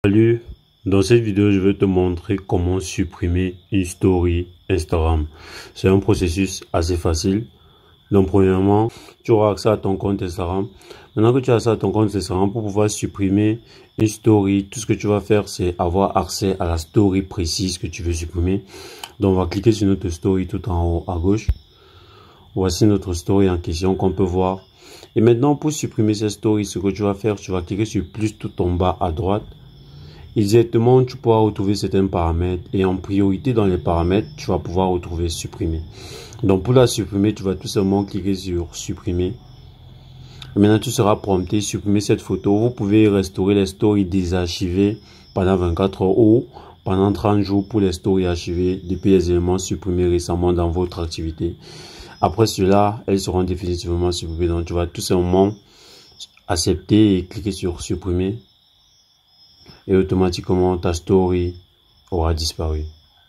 Salut, dans cette vidéo, je vais te montrer comment supprimer une story Instagram. C'est un processus assez facile. Donc, premièrement, tu auras accès à ton compte Instagram. Maintenant que tu as accès à ton compte Instagram, pour pouvoir supprimer une story, tout ce que tu vas faire, c'est avoir accès à la story précise que tu veux supprimer. Donc, on va cliquer sur notre story tout en haut à gauche. Voici notre story en question qu'on peut voir. Et maintenant, pour supprimer cette story, ce que tu vas faire, tu vas cliquer sur plus tout en bas à droite. Et directement, tu pourras retrouver certains paramètres et en priorité dans les paramètres, tu vas pouvoir retrouver supprimer. Donc pour la supprimer, tu vas tout simplement cliquer sur supprimer. Et maintenant, tu seras prompté supprimer cette photo. Vous pouvez restaurer les stories désarchivées pendant 24 heures ou pendant 30 jours pour les stories archivées depuis les éléments supprimés récemment dans votre activité. Après cela, elles seront définitivement supprimées. Donc tu vas tout simplement accepter et cliquer sur supprimer. Et automatiquement ta story aura disparu.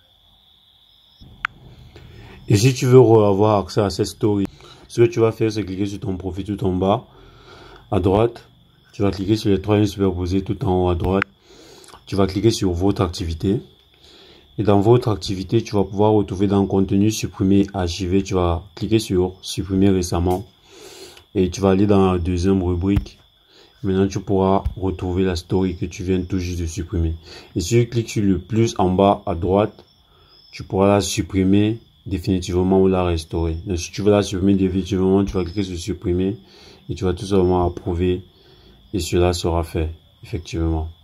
Et si tu veux avoir accès à cette story, ce que tu vas faire, c'est cliquer sur ton profil tout en bas à droite. Tu vas cliquer sur les trois lignes superposées tout en haut à droite. Tu vas cliquer sur votre activité. Et dans votre activité, tu vas pouvoir retrouver dans contenu supprimé, archivé. Tu vas cliquer sur supprimer récemment. Et tu vas aller dans la deuxième rubrique. Maintenant, tu pourras retrouver la story que tu viens tout juste de supprimer. Et si tu cliques sur le plus en bas à droite, tu pourras la supprimer définitivement ou la restaurer. Donc, si tu veux la supprimer définitivement, tu vas cliquer sur supprimer et tu vas tout simplement approuver et cela sera fait, effectivement.